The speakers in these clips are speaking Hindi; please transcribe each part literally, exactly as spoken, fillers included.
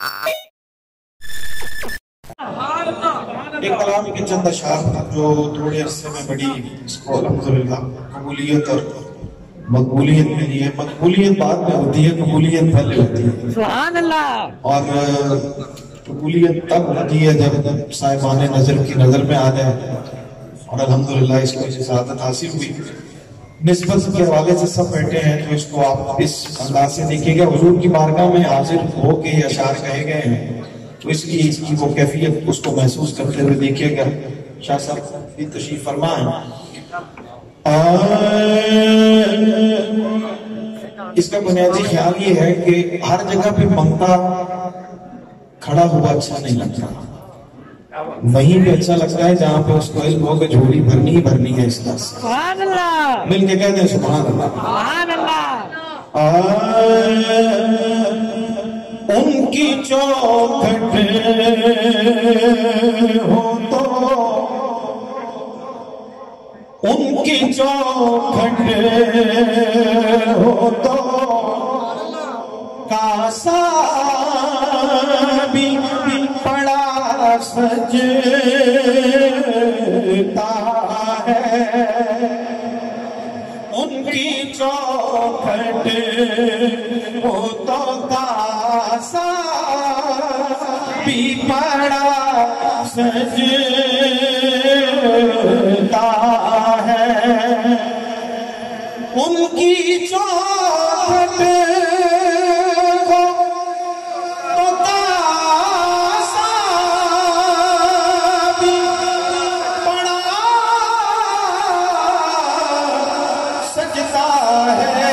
एक कलाम के चंद अशार जो थोड़े अरसे में बड़ी इसको अल्हम्दुलिल्लाह कबूलियत और मकबूलियत मिली है। मकबूलियत बाद में होती है, कबूलियत पहले होती है। सुभान अल्लाह। और कबूलियत तब होती है जब साहिबान नजर की नजर में आ जाए, और अल्हम्दुलिल्लाह इसको इजाजत हासिल हुई। निस्बत के हवाले से सब बैठे हैं तो इसको आप इस अंदाज से देखिएगा, हुजूर की बारगाह में हाजिर होके ये अशार कहे गए हैं तो इसकी इसकी वो कैफियत उसको महसूस करते हुए देखिएगा। शाह साहब भी तशरीफ फरमा है। इसका बुनियादी ख्याल ये है कि हर जगह पे मंगता खड़ा हुआ अच्छा नहीं लगता, वहीं पे अच्छा लगता है जहाँ पे उसको इल्म हो कि झोली भरनी ही भरनी है। इस तरह से मिल के कहते हैं सुभान अल्लाह। उनकी चौखट हो तो उनकी चौखट हो तो कासा भी पड़ा सजता है। उनकी चौखट हो तो कासा भी पड़ा सजता है। उनकी चौखट हो तो कासा भी पड़ा सजता है।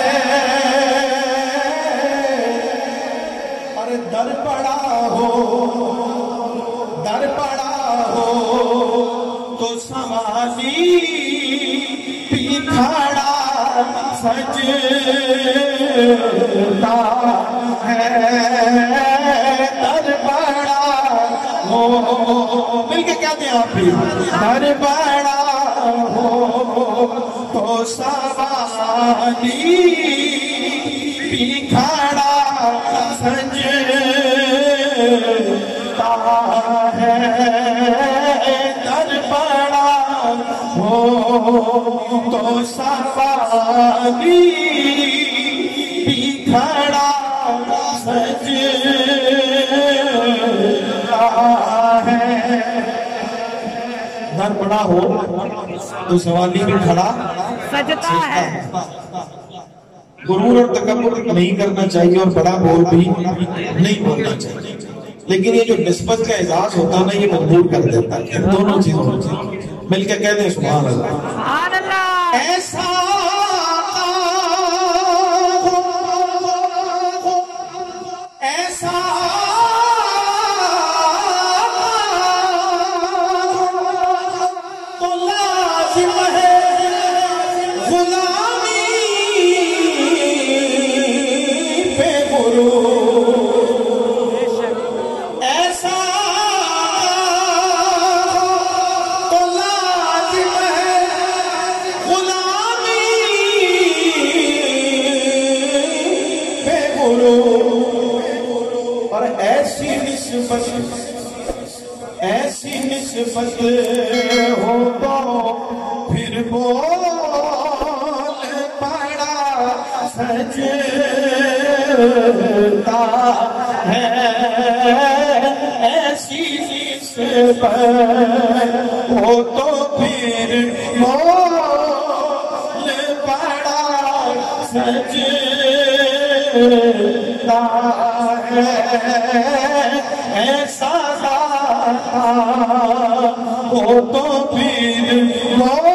अरे दर पड़ा हो दर पड़ा हो तो समानी भी खड़ा सजता है। दर पड़ा हो मिलके कहते हैं आप भी, दर पड़ा हो तो समानी भी खड़ा सजता है। दर पड़ा हो तो सवारी भी खड़ा सजता है। दर पड़ा हो तो सवाली भी खड़ा सजता है। गुरूर और तकब्बुर नहीं करना चाहिए और बड़ा बोल भी नहीं बोलना चाहिए, लेकिन ये जो निस्बत का एजाज होता है ना, ये मजबूर कर देता है। दोनों चीजों मिलकर कहते हैं सुभान अल्लाह। सुभान अल्लाह। ऐसा ऐसा तो लाजिम है गुलामी पे गुरु। ऐसा तो लाजिम है गुलामी पे गुरु। और ऐसी निस्बत ऐसी निस्बत हो तो फिर बोल पड़ा सजता है। ऐसी निस्बत हो तो फिर बोल पड़ा सजता है। ऐसा हो तो फिर बोल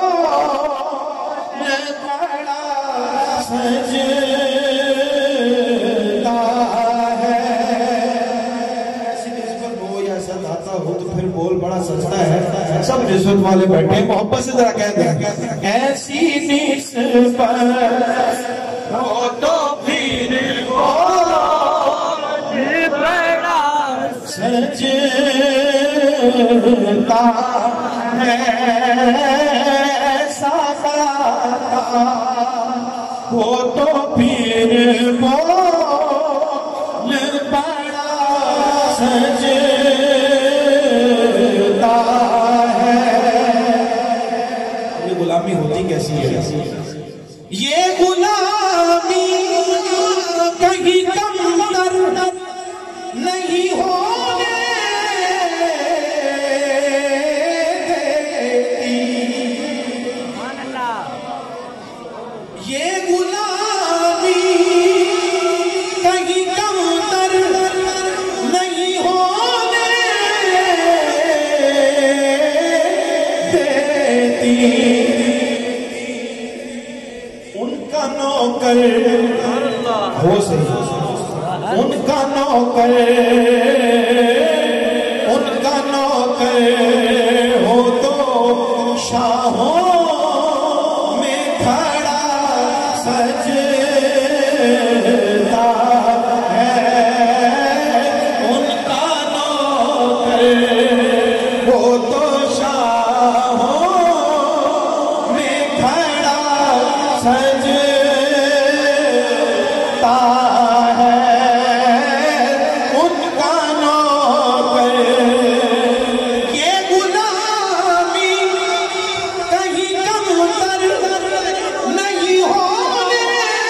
पड़ा सजता है। ऐसी निस्बत हो या सदाता हो तो फिर बोल बड़ा सजता है। सब निस्बत वाले बैठे मोहब्बत से जरा कहते हैं, ऐसी निस्बत हो तो फिर बोल बड़ा सजता है। सदा हो तो फिर बोल बड़ा सजता है। ये गुलामी होती कैसी है? ये गुलामी कहीं कम तर नहीं होने देती। ये गुलामी कहीं कम तर नहीं होने देती। उनका नौकर हो सही, उनका नौकर, उनका नौकर हो तो शाहों में खड़ा सजता है। उनका नौकर हो तो शाहों में खड़ा सजता है। उनका नौकर, ये गुलामी कहीं कम तर नहीं होने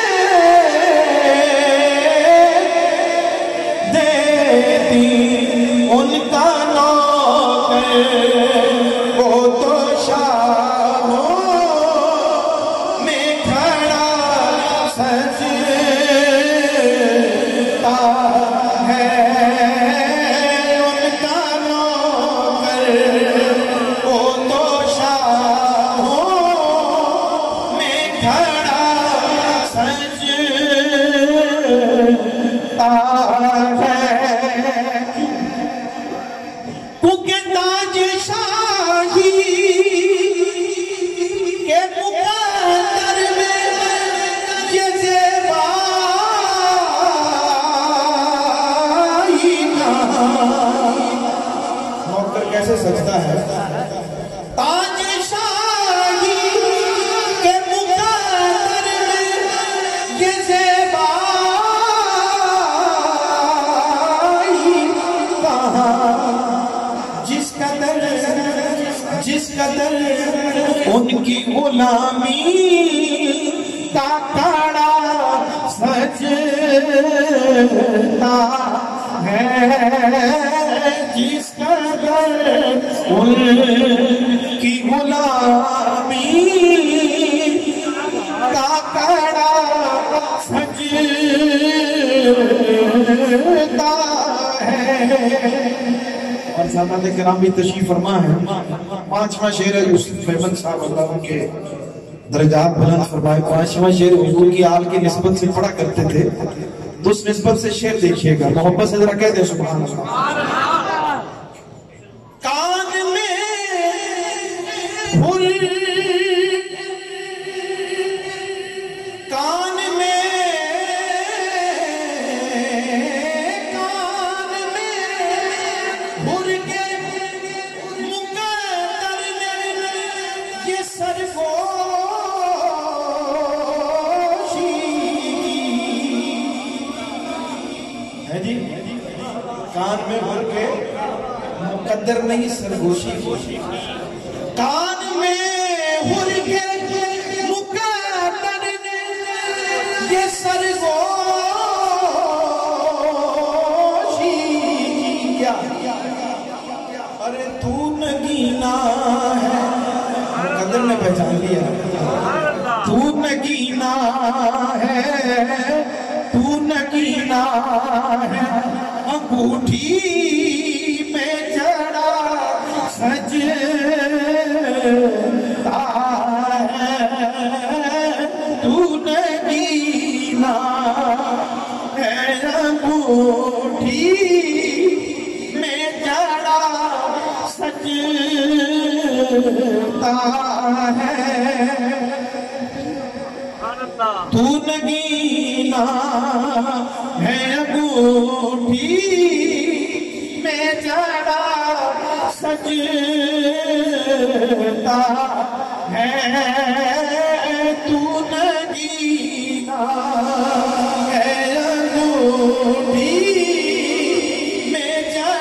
देती। उनका नौकर वो तो शाहों में खड़ा सजता है। उनका नौकर वो तो शाहों में खड़ा सजता है। क्योंकि ताज शाही के मुकद्दर में ये ज़ेबाई कहाँ। नौकर कैसे सजता है? ताज शाही के मुकद्दर में ये ज़ेबाई कहाँ। जिस कदर, जिस कदर उनकी गुलामी का काड़ा सजता है। जिस कदर उनकी गुलामी का काड़ा सजता है। और सादात किराम भी तशरीफ फरमा है। पांचवा शेर है यूसुफ मेमन साहब अल्लाह उनके दर्जात बुलंद फरमाए। पांचवा शेर हुजूर की आल की निस्बत से पढ़ा करते थे, तो उस निस्बत से शेर देखिएगा, मोहब्बत से जरा कह दे सुभान अल्लाह। कान में फुल, कान में कान में भर के मुकद्दर नहीं सरगोशी। कान में भर के मुकद्दर ये सरगोशी। क्या अरे तू नगीना है, मुकद्दर ने पहचान लिया। तू नगीना है, तू नगीना है, अंगूठी में जड़ा सजता है। तू नगीना है, अंगूठी में जड़ा सजता है। तू नगीना है, अंगूठी में जड़ा सजता है। तू नगीना है, अंगूठी में जड़ा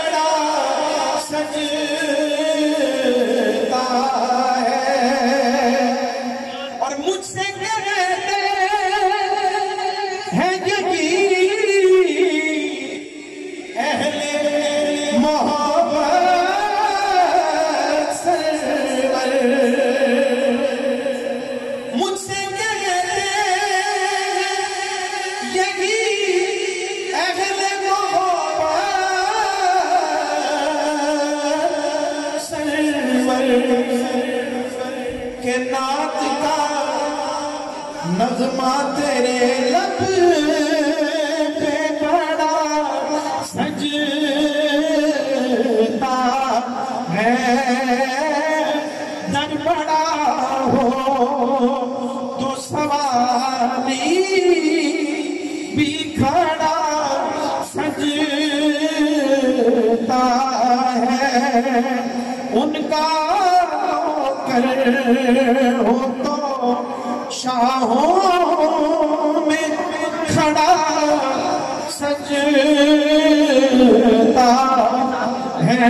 नज़्मा तेरे लब पे बड़ा सजता है, दर बड़ा हो तो सवाली भी खड़ा सजता है। उनका कर हो तो शाहों में खड़ा सजता है।